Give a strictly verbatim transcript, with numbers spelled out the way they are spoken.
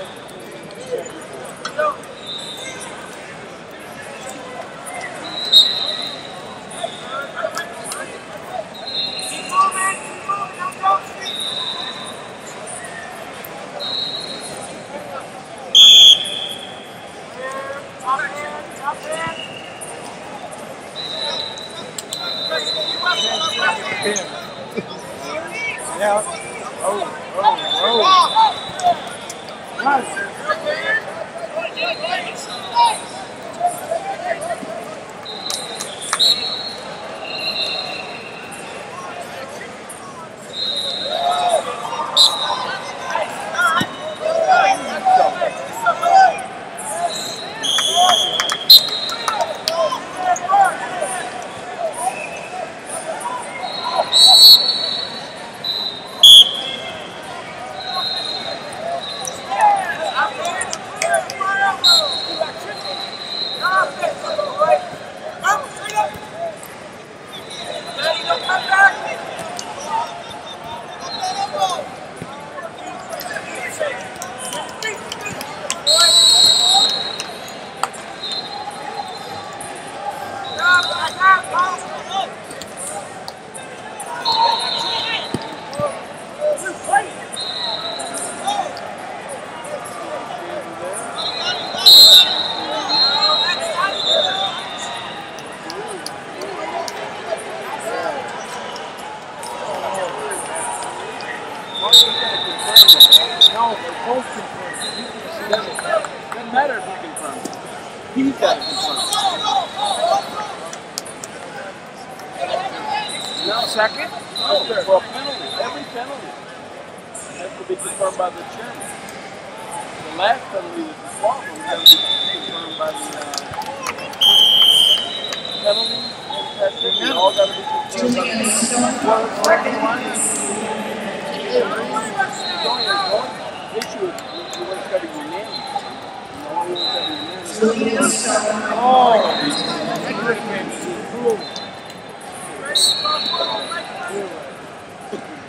Yeah. Oh, oh, oh. Nice. No, they're both confirmed. You can see it. Doesn't matter if you confirm. He's got to confirm. No, second? No, for a penalty. Every penalty has to be confirmed by the chairman. The last penalty was the swap one. Has to be confirmed by the uh, penalty and testing. They all got to be confirmed by the well, the second one is there's only one issue is you want to cover your name. You only want to cover your name. Oh, that could have been cool.